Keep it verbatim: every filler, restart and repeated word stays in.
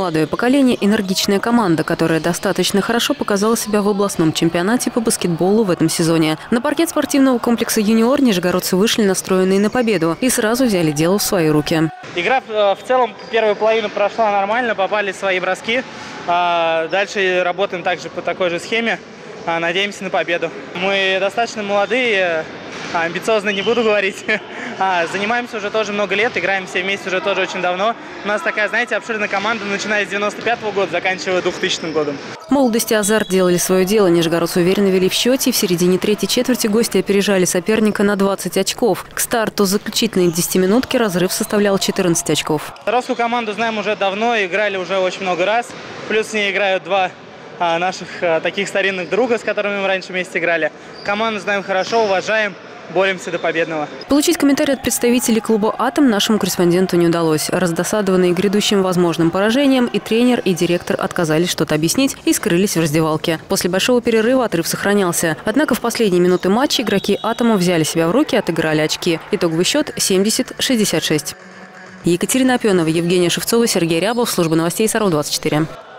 молодое поколение – энергичная команда, которая достаточно хорошо показала себя в областном чемпионате по баскетболу в этом сезоне. На паркет спортивного комплекса «Юниор» нижегородцы вышли настроенные на победу и сразу взяли дело в свои руки. Игра в целом первую половину прошла нормально, попали в свои броски. Дальше работаем также по такой же схеме. Надеемся на победу. Мы достаточно молодые, амбициозно не буду говорить. Занимаемся уже тоже много лет, играем все вместе уже тоже очень давно. У нас такая, знаете, обширная команда, начиная с девяносто пятого года, заканчивая двухтысячным годом. Молодость и азарт делали свое дело. Нижегородцы уверенно вели в счете. В середине третьей четверти гости опережали соперника на двадцать очков. К старту заключительной десятиминутки разрыв составлял четырнадцать очков. Русскую команду знаем уже давно, играли уже очень много раз. Плюс с ней играют два а, наших а, таких старинных друга, с которыми мы раньше вместе играли. Команду знаем хорошо, уважаем. Боремся до победного. Получить комментарий от представителей клуба «Атом» нашему корреспонденту не удалось. Раздосадованные грядущим возможным поражением, и тренер, и директор отказались что-то объяснить и скрылись в раздевалке. После большого перерыва отрыв сохранялся. Однако в последние минуты матча игроки «Атома» взяли себя в руки и отыграли очки. Итоговый счет семьдесят — шестьдесят шесть. Екатерина Опенова, Евгения Шевцова, Сергей Рябов. Служба новостей Саров двадцать четыре.